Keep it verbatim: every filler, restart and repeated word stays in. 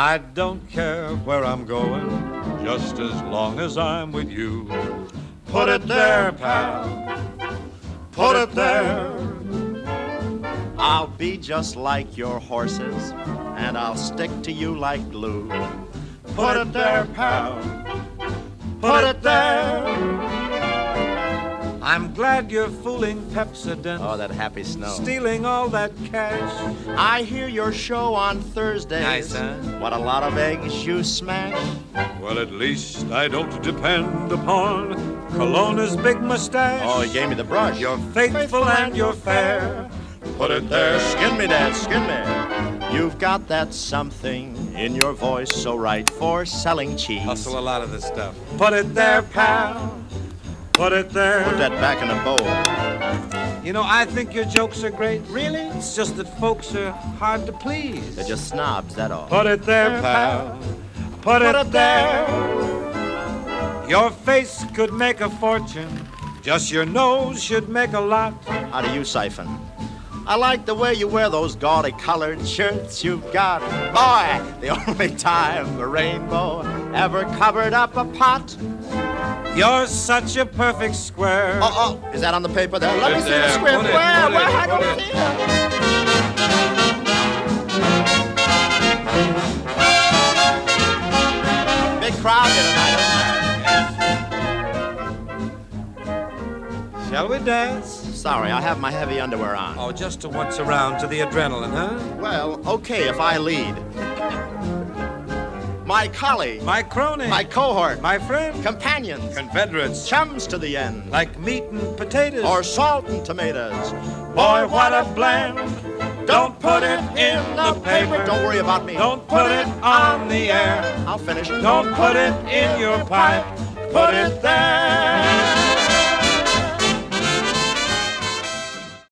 I don't care where I'm going, just as long as I'm with you. Put it there, pal. Put it there. I'll be just like your horses, and I'll stick to you like glue. Put it there, pal. Put it there. I'm glad you're fooling Pepsodent. Oh, that happy snow. Stealing all that cash. I hear your show on Thursdays. Nice, huh? What a lot of eggs you smash. Well, at least I don't depend upon Cologne's big mustache. Oh, he gave me the brush. You're faithful, faithful and you're fair. Put it there. Skin me, Dad, skin me. You've got that something in your voice so right for selling cheese. Hustle a lot of this stuff. Put it there, pal. Put it there. Put that back in a bowl. You know, I think your jokes are great. Really? It's just that folks are hard to please. They're just snobs, that all. Put it there, pal. Put, Put it, it there. Your face could make a fortune. Just your nose should make a lot. How do you siphon? I like the way you wear those gaudy colored shirts you've got. Boy, the only time the rainbow ever covered up a pot. You're such a perfect square. Oh, oh, is that on the paper there? Let me see there. the square. Put it, Where? put Where? it, I don't put see it. Big crowd here tonight. Shall we dance? Sorry, I have my heavy underwear on. Oh, just to once around to the adrenaline, huh? Well, okay, if I lead. My colleague. My crony. My cohort. My friend. Companions. Confederates. Chums to the end. Like meat and potatoes. Or salt and tomatoes. Boy, what a blend. Don't put it in the paper. Don't worry about me. Don't put it on the air. I'll finish. Don't put it in your pipe. Put it there.